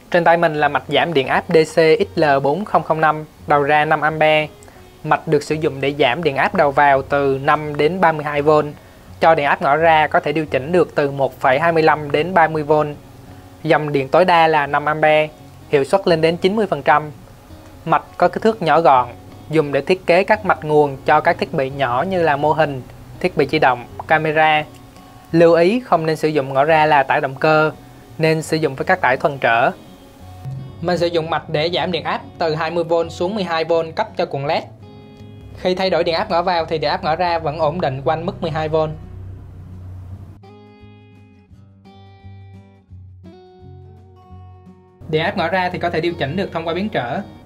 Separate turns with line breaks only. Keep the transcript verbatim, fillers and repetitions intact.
Trên tay mình là mạch giảm điện áp đê xê X L bốn không không năm, đầu ra năm ampe. Mạch được sử dụng để giảm điện áp đầu vào từ năm đến ba mươi hai vôn. Cho điện áp ngõ ra có thể điều chỉnh được từ một phẩy hai mươi lăm đến ba mươi vôn. Dòng điện tối đa là năm ampe, hiệu suất lên đến chín mươi phần trăm. Mạch có kích thước nhỏ gọn, dùng để thiết kế các mạch nguồn cho các thiết bị nhỏ như là mô hình, thiết bị di động, camera. Lưu ý không nên sử dụng ngõ ra là tải động cơ, nên sử dụng với các tải thuần trở. Mình sử dụng mạch để giảm điện áp từ hai mươi vôn xuống mười hai vôn cấp cho cuộn led. Khi thay đổi điện áp ngõ vào thì điện áp ngõ ra vẫn ổn định quanh mức mười hai vôn. Điện áp ngõ ra thì có thể điều chỉnh được thông qua biến trở.